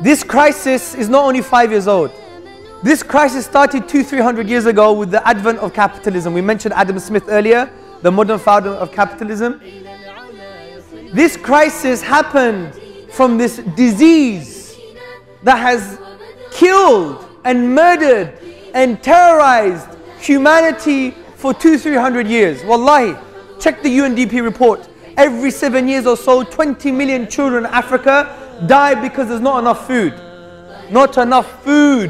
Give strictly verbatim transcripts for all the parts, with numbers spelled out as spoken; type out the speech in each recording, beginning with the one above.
This crisis is not only five years old. This crisis started two, three hundred years ago with the advent of capitalism. We mentioned Adam Smith earlier, the modern founder of capitalism. This crisis happened from this disease that has killed and murdered and terrorized humanity for two, three hundred years. Wallahi, check the U N D P report. Every seven years or so, twenty million children in Africa die because there's not enough food. Not enough food.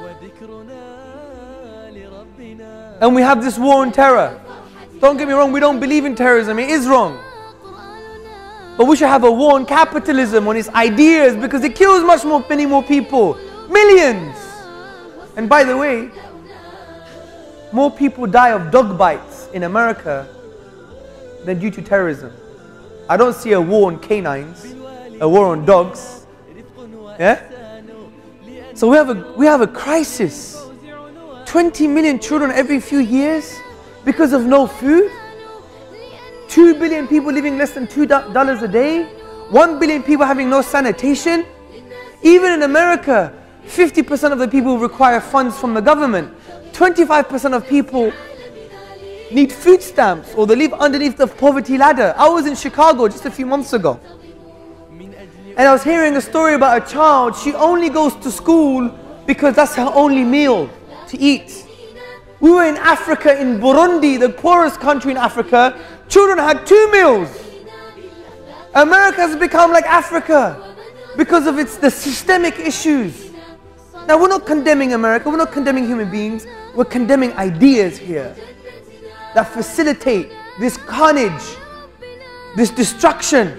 And we have this war on terror. Don't get me wrong, we don't believe in terrorism, it is wrong. But we should have a war on capitalism, on its ideas, because it kills much more, many more people. Millions! And by the way, more people die of dog bites in America than due to terrorism. I don't see a war on canines, a war on dogs. Yeah? So we have a, we have a crisis. twenty million children every few years because of no food. two billion people living less than two dollars a day. one billion people having no sanitation. Even in America, fifty percent of the people require funds from the government. twenty-five percent of people need food stamps, or they live underneath the poverty ladder. I was in Chicago just a few months ago, and I was hearing a story about a child. She only goes to school because that's her only meal to eat. We were in Africa, in Burundi, the poorest country in Africa. Children had two meals. America has become like Africa because of its the systemic issues. Now, we're not condemning America, we're not condemning human beings, we're condemning ideas here that facilitate this carnage, this destruction.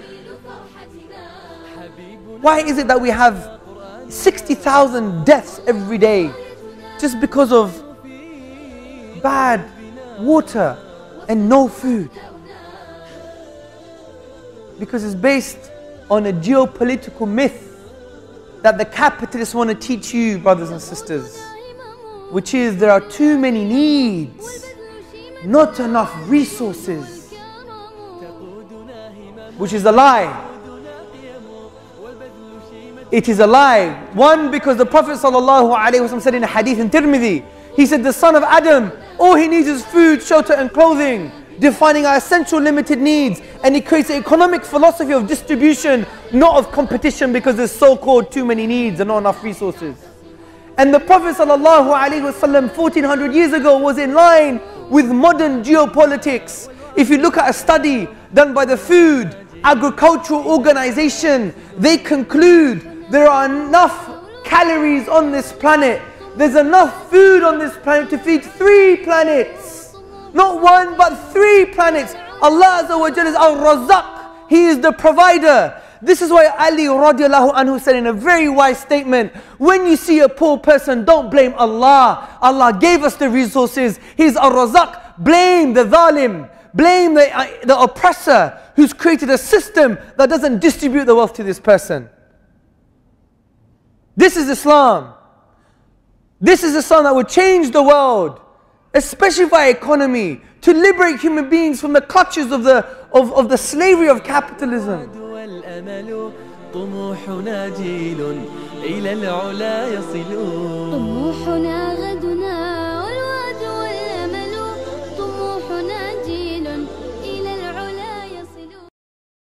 Why is it that we have sixty thousand deaths every day just because of bad water and no food? Because it's based on a geopolitical myth that the capitalists want to teach you, brothers and sisters, which is there are too many needs, not enough resources, which is a lie. It is a lie. One, because the Prophet ﷺ said in a hadith in Tirmidhi, he said the son of Adam, all he needs is food, shelter and clothing, defining our essential limited needs. And he creates an economic philosophy of distribution, not of competition, because there's so-called too many needs and not enough resources. And the Prophet ﷺ fourteen hundred years ago was in line with modern geopolitics. If you look at a study done by the Food Agricultural Organization, they conclude there are enough calories on this planet. There's enough food on this planet to feed three planets. Not one, but three planets. Allah Azza wa Jalla is Al-Razzaq. He is the provider. This is why Ali radiallahu anhu said in a very wise statement, when you see a poor person, don't blame Allah. Allah gave us the resources. He's Al-Razzaq. Blame the zalim. Blame the, uh, the oppressor who's created a system that doesn't distribute the wealth to this person. This is Islam. This is Islam that would change the world, especially via economy, to liberate human beings from the clutches of the, of, of the slavery of capitalism. طموحنا جيل إلى العلا يصلون